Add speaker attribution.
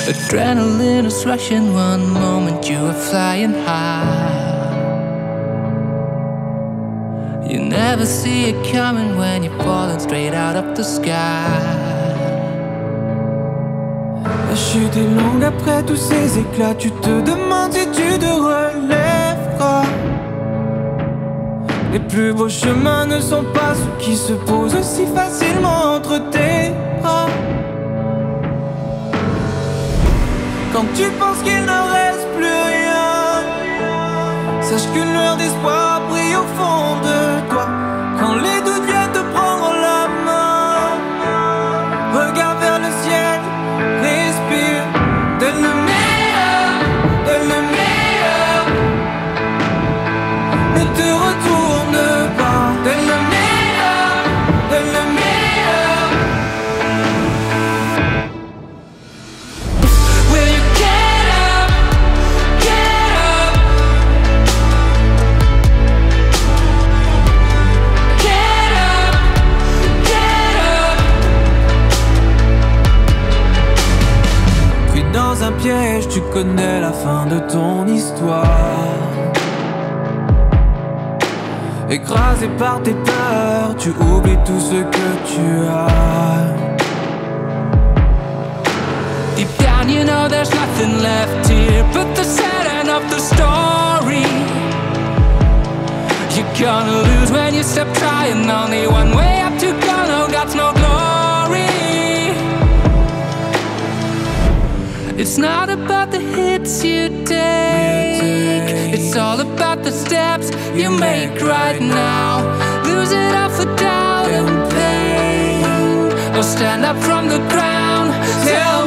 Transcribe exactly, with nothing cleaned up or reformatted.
Speaker 1: Adrenaline is rushing, one moment you are flying high. You never see it coming when you're falling straight out of the sky.
Speaker 2: La chute est longue après tous ces éclats. Tu te demandes si tu te relèveras. Les plus beaux chemins ne sont pas ceux qui se posent aussi facilement entre tes bras. Quand tu penses qu'il ne reste plus rien, sache qu'une lueur d'espoir brille au fond de toi. Quand les doutes viennent te prendre la main, regarde vers le ciel, respire. Donne le meilleur, donne le meilleur. Ne te retourne pas. Donne le meilleur, donne le meilleur. Will you get up, get up, get up, get up. Puis dans un piège, tu connais la fin de ton histoire. Écrasé par tes peurs, tu oublies tout ce que tu as.
Speaker 1: Deep down you know there's nothing left here but the sad end of the story. You're gonna lose when you stop trying. Only one way up to go, no God's no glory. It's not about the hits you take, it's all about the steps you make right now. Lose it all for doubt and pain, or stand up from the ground. Tell